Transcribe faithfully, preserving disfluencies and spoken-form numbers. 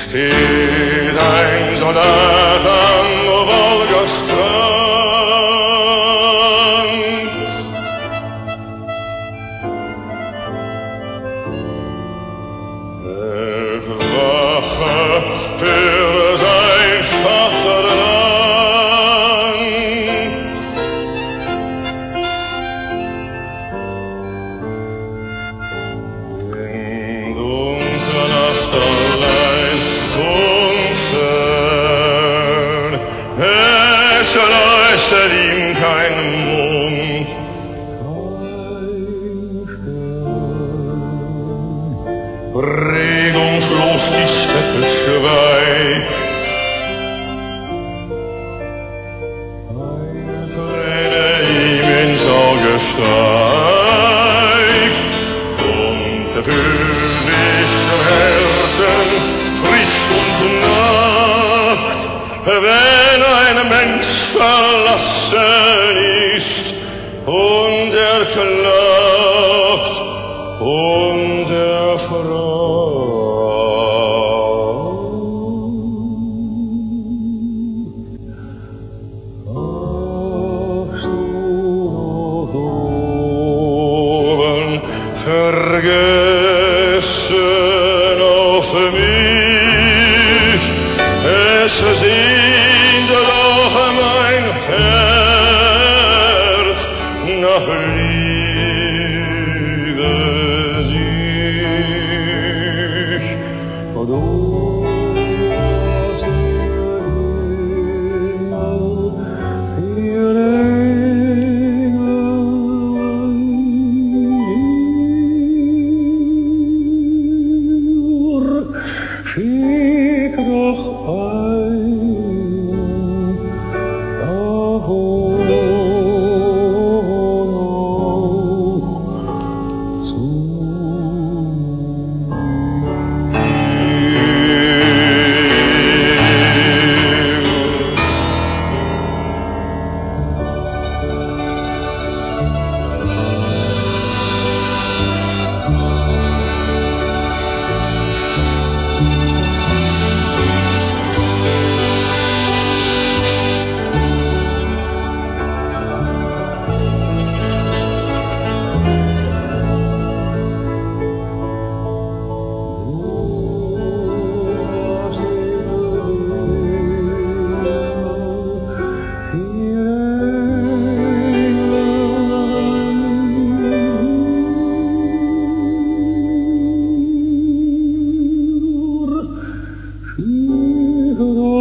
steht ein Soldat am Wolgastrand. Hält Wache für sein Vaterland. In dunkler Nacht allein und fern, es leuchtet ihm kein Mond, regungslos die Steppe schweigt. Eine Träne ihm ins Auge steigt und er fühlt sich im Herzen frisch und nackt, wenn ein Mensch verlassen ist und er klagt und er fragt. Ach, so oben, vergessen auf mich, es sehnt doch mein Herz nach Liebe dich. Und du hast ihr Engel, schick doch ein davon zu She